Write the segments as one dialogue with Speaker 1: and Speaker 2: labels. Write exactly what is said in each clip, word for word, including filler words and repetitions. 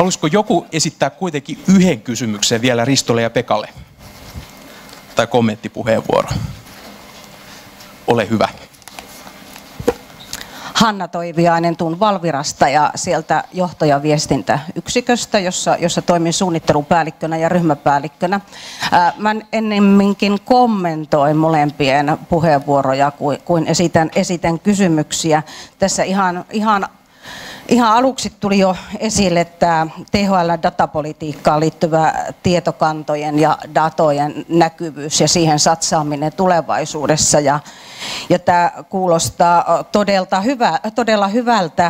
Speaker 1: Haluaisiko joku esittää kuitenkin yhden kysymyksen vielä Ristolle ja Pekalle? Tai kommenttipuheenvuoro? Ole hyvä.
Speaker 2: Hanna Toiviainen, tuun Valvirasta ja sieltä johtajaviestintäyksiköstä, jossa, jossa toimin suunnittelupäällikkönä ja ryhmäpäällikkönä. Ää, mä ennemminkin kommentoin molempien puheenvuoroja kuin, kuin esitän, esitän kysymyksiä. Tässä ihan, ihan Ihan aluksi tuli jo esille tämä T H L-datapolitiikkaan liittyvä tietokantojen ja datojen näkyvyys ja siihen satsaaminen tulevaisuudessa. Ja, ja tämä kuulostaa todella, hyvä, todella hyvältä.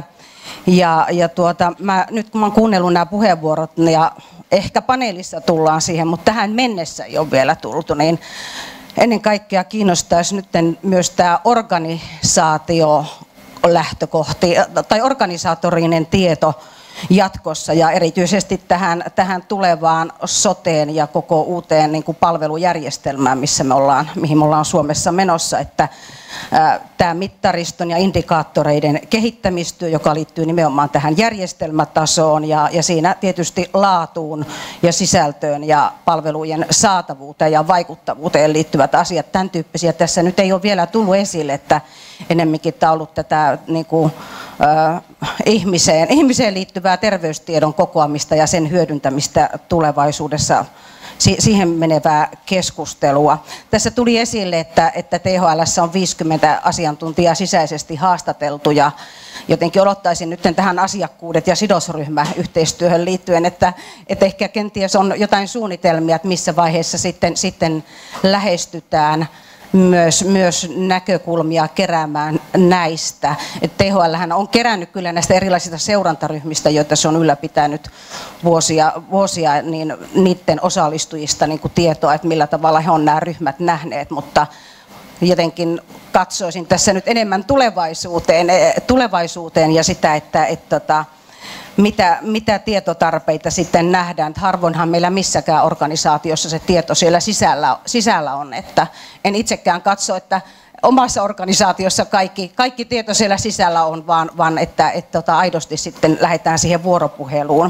Speaker 2: Ja, ja tuota, mä, nyt kun mä oon kuunnellut nämä puheenvuorot ja ehkä paneelissa tullaan siihen, mutta tähän mennessä ei ole vielä tultu, niin ennen kaikkea kiinnostaisi nyt myös tämä organisaatio, lähtökohti tai organisaatorinen tieto jatkossa ja erityisesti tähän, tähän tulevaan soteen ja koko uuteen niin kuin palvelujärjestelmään, missä me ollaan, mihin me ollaan Suomessa menossa, että ää, tämä mittariston ja indikaattoreiden kehittämistyö, joka liittyy nimenomaan tähän järjestelmätasoon ja, ja siinä tietysti laatuun ja sisältöön ja palvelujen saatavuuteen ja vaikuttavuuteen liittyvät asiat, tämän tyyppisiä tässä nyt ei ole vielä tullut esille, että enemmänkin tämä on ollut tätä niin kuin, äh, ihmiseen, ihmiseen liittyvää terveystiedon kokoamista ja sen hyödyntämistä tulevaisuudessa, si- siihen menevää keskustelua. Tässä tuli esille, että, että T H L:ssä on viisikymmentä asiantuntijaa sisäisesti haastateltu ja jotenkin odottaisin nyt tähän asiakkuudet ja sidosryhmäyhteistyöhön liittyen, että, että ehkä kenties on jotain suunnitelmia, että missä vaiheessa sitten, sitten lähestytään Myös, myös näkökulmia keräämään näistä. Et T H L on kerännyt kyllä näistä erilaisista seurantaryhmistä, joita se on ylläpitänyt vuosia, vuosia niin niiden osallistujista niin kuin tietoa, että millä tavalla he on nämä ryhmät nähneet, mutta jotenkin katsoisin tässä nyt enemmän tulevaisuuteen, tulevaisuuteen ja sitä, että, että, että Mitä, mitä tietotarpeita sitten nähdään. Että harvoinhan meillä missäkään organisaatiossa se tieto siellä sisällä, sisällä on. Että en itsekään katso, että omassa organisaatiossa kaikki, kaikki tieto siellä sisällä on, vaan, vaan että, että, että aidosti sitten lähdetään siihen vuoropuheluun.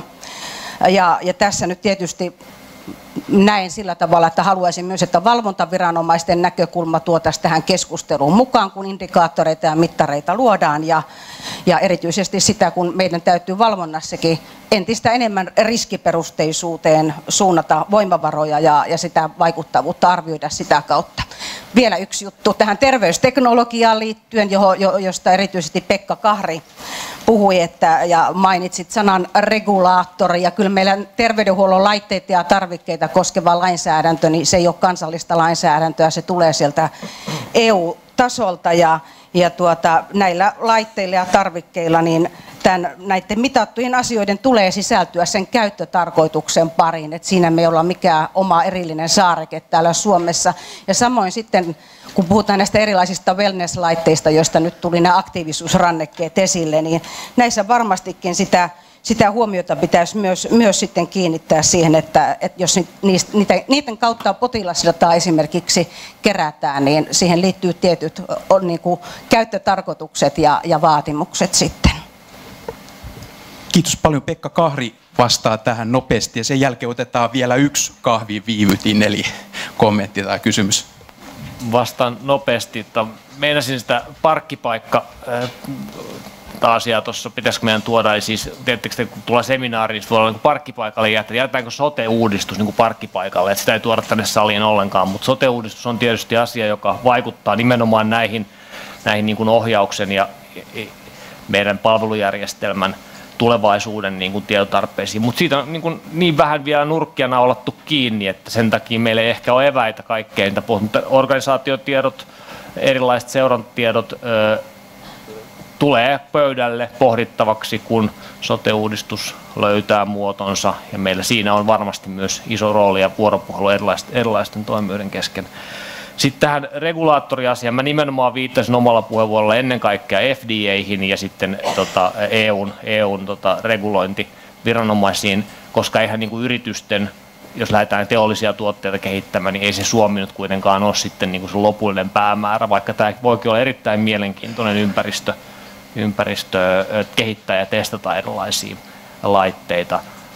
Speaker 2: Ja, ja tässä nyt tietysti näen sillä tavalla, että haluaisin myös, että valvontaviranomaisten näkökulma tuotaisiin tähän keskusteluun mukaan, kun indikaattoreita ja mittareita luodaan ja, ja erityisesti sitä, kun meidän täytyy valvonnassakin entistä enemmän riskiperusteisuuteen suunnata voimavaroja ja, ja sitä vaikuttavuutta arvioida sitä kautta. Vielä yksi juttu tähän terveysteknologiaan liittyen, johon, josta erityisesti Pekka Kahri puhui että, ja mainitsit sanan regulaattori ja kyllä meillä terveydenhuollon laitteita ja tarvikkeita koskeva lainsäädäntö, niin se ei ole kansallista lainsäädäntöä, se tulee sieltä E U-tasolta ja, ja tuota, näillä laitteilla ja tarvikkeilla niin tämän, näiden mitattujen asioiden tulee sisältyä sen käyttötarkoituksen pariin, että siinä me ei olla mikään oma erillinen saareke täällä Suomessa ja samoin sitten kun puhutaan näistä erilaisista wellness-laitteista, joista nyt tuli nämä aktiivisuusrannekkeet esille, niin näissä varmastikin sitä, sitä huomiota pitäisi myös, myös sitten kiinnittää siihen, että, että jos niistä, niiden kautta potilasdataa esimerkiksi kerätään, niin siihen liittyy tietyt on niin kuin käyttötarkoitukset ja, ja vaatimukset sitten.
Speaker 1: Kiitos paljon. Pekka Kahri vastaa tähän nopeasti ja sen jälkeen otetaan vielä yksi kahvin viivytin, eli kommentti tai kysymys.
Speaker 3: Vastaan nopeasti, että meinasin sitä parkkipaikka asiaa tuossa, pitäisikö meidän tuoda, eli siis tietysti kun tulee seminaariin, niin tuolla niin parkkipaikalle jättää, jätetäänkö sote-uudistus niin kuin parkkipaikalle, että sitä ei tuoda tänne saliin ollenkaan, mutta sote-uudistus on tietysti asia, joka vaikuttaa nimenomaan näihin, näihin niin kuin ohjauksen ja meidän palvelujärjestelmän tulevaisuuden niin kuin tietotarpeisiin, mutta siitä on niin, kuin niin vähän vielä nurkkia naulattu kiinni, että sen takia meillä ei ehkä ole eväitä kaikkeen, mutta organisaatiotiedot, erilaiset seurantatiedot ö, tulee pöydälle pohdittavaksi, kun sote-uudistus löytää muotonsa ja meillä siinä on varmasti myös iso rooli ja vuoropuhelu erilaisten, erilaisten toimijoiden kesken. Sitten tähän regulaattoriasiaan mä nimenomaan viittasin omalla puheenvuorolla ennen kaikkea F D A:hin ja sitten tota, E U:n, E U:n tota, regulointiviranomaisiin, koska eihän niin kuin yritysten, jos lähdetään teollisia tuotteita kehittämään, niin ei se Suomi nyt kuitenkaan ole sitten niin kuin se lopullinen päämäärä, vaikka tämä voikin olla erittäin mielenkiintoinen ympäristö, ympäristö kehittää ja testata erilaisia laitteita.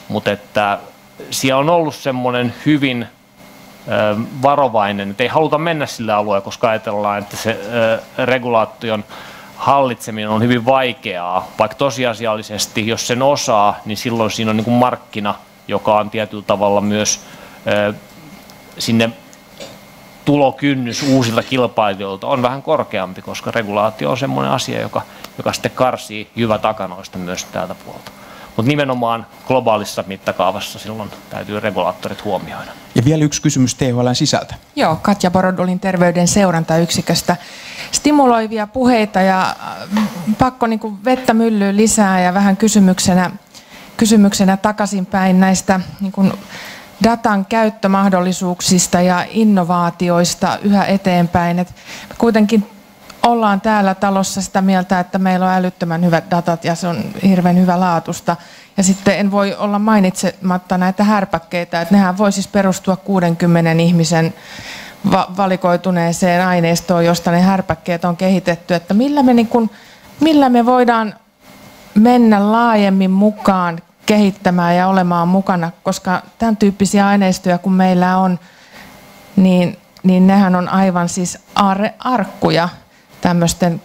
Speaker 3: mutta että siellä on ollut semmoinen hyvin varovainen, että ei haluta mennä sillä alueella, koska ajatellaan, että se regulaation hallitseminen on hyvin vaikeaa, vaikka tosiasiallisesti, jos sen osaa, niin silloin siinä on niin kuin markkina, joka on tietyllä tavalla myös sinne tulokynnys uusilta kilpailijoilta on vähän korkeampi, koska regulaatio on semmoinen asia, joka, joka sitten karsii jyvätakanoista myös täältä puolta. Mutta nimenomaan globaalissa mittakaavassa silloin täytyy regulaattorit huomioida.
Speaker 1: Ja vielä yksi kysymys T H L:n sisältä.
Speaker 4: Joo, Katja Borodulin terveyden seurantayksiköstä. Stimuloivia puheita ja pakko niin kuin vettä myllyyn lisää ja vähän kysymyksenä, kysymyksenä takaisinpäin näistä niin kuin datan käyttömahdollisuuksista ja innovaatioista yhä eteenpäin. Et kuitenkin ollaan täällä talossa sitä mieltä, että meillä on älyttömän hyvät datat ja se on hirveän hyvä laatusta. Ja sitten en voi olla mainitsematta näitä härpäkkeitä, että nehän voi siis perustua kuudenkymmenen ihmisen va- valikoituneeseen aineistoon, josta ne härpäkkeet on kehitetty. Että millä me, niin kun, millä me voidaan mennä laajemmin mukaan kehittämään ja olemaan mukana, koska tämän tyyppisiä aineistoja kun meillä on, niin, niin nehän on aivan siis arkkuja tämmöisten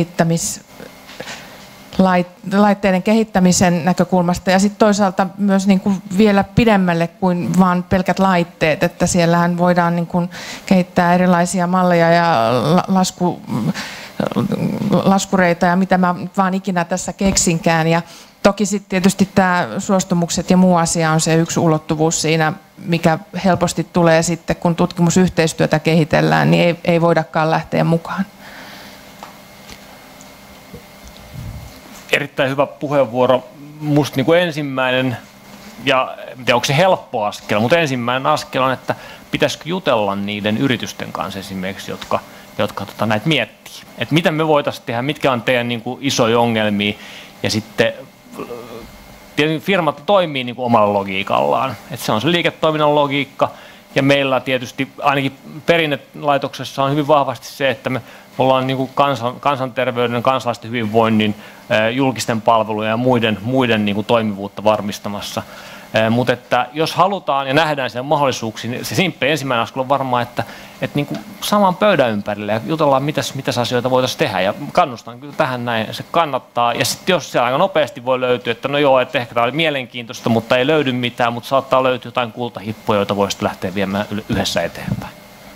Speaker 4: kehittämislaitteiden kehittämisen näkökulmasta ja sitten toisaalta myös niin kuin vielä pidemmälle kuin vain pelkät laitteet, että siellähän voidaan niin kuin kehittää erilaisia malleja ja lasku, laskureita ja mitä mä vaan ikinä tässä keksinkään. Ja toki sitten tietysti tämä suostumukset ja muu asia on se yksi ulottuvuus siinä, mikä helposti tulee sitten, kun tutkimusyhteistyötä kehitellään, niin ei, ei voidakaan lähteä mukaan.
Speaker 3: Erittäin hyvä puheenvuoro. Musta niin kuin ensimmäinen, ja en tiedä onko se helppo askel, mutta ensimmäinen askel on, että pitäisikö jutella niiden yritysten kanssa esimerkiksi, jotka, jotka tota, näitä miettii. Että miten me voitaisiin tehdä, mitkä on teidän niin kuin isoja ongelmia, ja sitten firmat toimii niin kuin omalla logiikallaan. Että se on se liiketoiminnan logiikka, ja meillä tietysti ainakin perinnelaitoksessa on hyvin vahvasti se, että me ollaan niin kuin kansan, kansanterveyden, kansalaisten hyvinvoinnin, julkisten palvelujen ja muiden, muiden niin kuin toimivuutta varmistamassa. Mutta että jos halutaan ja nähdään sen mahdollisuuksia, niin se simppeli ensimmäinen askel on varmaan, että, että niin kuin saman pöydän ympärille ja jutellaan, mitäs, mitäs asioita voitaisiin tehdä. Ja kannustan kyllä tähän näin, se kannattaa. Ja sitten jos se aika nopeasti voi löytyä, että no joo, että ehkä tämä oli mielenkiintoista, mutta ei löydy mitään, mutta saattaa löytyä jotain kultahippoja, joita voisi lähteä viemään yhdessä eteenpäin.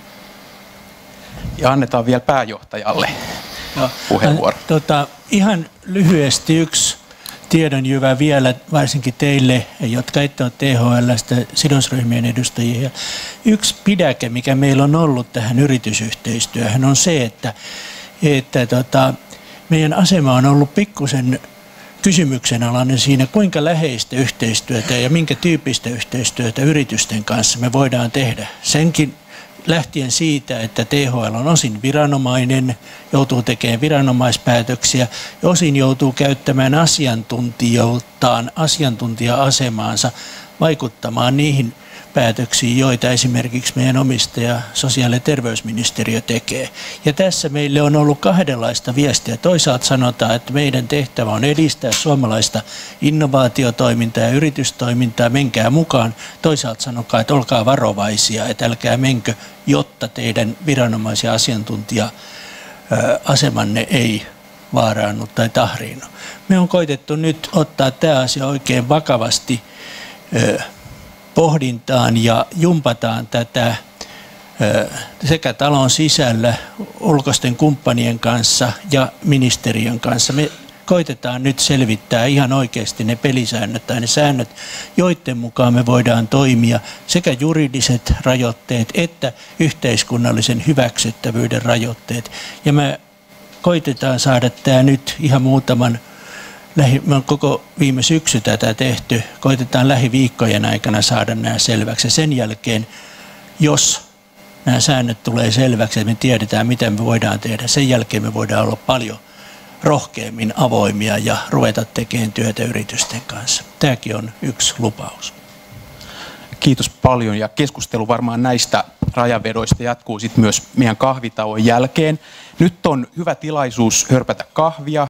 Speaker 1: Ja annetaan vielä pääjohtajalle no, puheenvuoro.
Speaker 5: Tota, ihan lyhyesti yksi tiedonjyvä vielä, varsinkin teille, jotka ette ole T H L:stä sidosryhmien edustajia. Yksi pidäke, mikä meillä on ollut tähän yritysyhteistyöhön, on se, että, että tota, meidän asema on ollut pikkusen kysymyksenalainen siinä, kuinka läheistä yhteistyötä ja minkä tyyppistä yhteistyötä yritysten kanssa me voidaan tehdä. Senkin lähtien siitä, että T H L on osin viranomainen, joutuu tekemään viranomaispäätöksiä ja osin joutuu käyttämään asiantuntijoiltaan, asiantuntija-asemaansa vaikuttamaan niihin päätöksiin, joita esimerkiksi meidän omistaja sosiaali- ja terveysministeriö tekee. Ja tässä meille on ollut kahdenlaista viestiä. Toisaalta sanotaan, että meidän tehtävä on edistää suomalaista innovaatiotoimintaa ja yritystoimintaa, menkää mukaan. Toisaalta sanokaa, että olkaa varovaisia, että älkää menkö, jotta teidän viranomais- ja asiantuntija-asemanne ei vaaraannu tai tahriinnu. Me on koitettu nyt ottaa tämä asia oikein vakavasti pohdintaan ja jumpataan tätä sekä talon sisällä ulkoisten kumppanien kanssa ja ministeriön kanssa. Me koitetaan nyt selvittää ihan oikeasti ne pelisäännöt tai ne säännöt, joiden mukaan me voidaan toimia, sekä juridiset rajoitteet että yhteiskunnallisen hyväksyttävyyden rajoitteet. Ja me koitetaan saada tämä nyt ihan muutaman Lähi, me on koko viime syksy tätä tehty. Koitetaan lähiviikkojen aikana saada nämä selväksi. Sen jälkeen, jos nämä säännöt tulee selväksi, että me tiedetään, mitä me voidaan tehdä, sen jälkeen me voidaan olla paljon rohkeammin avoimia ja ruveta tekemään työtä yritysten kanssa. Tämäkin on yksi lupaus.
Speaker 1: Kiitos paljon, ja keskustelu varmaan näistä rajavedoista jatkuu sitten myös meidän kahvitauon jälkeen. Nyt on hyvä tilaisuus hörpätä kahvia.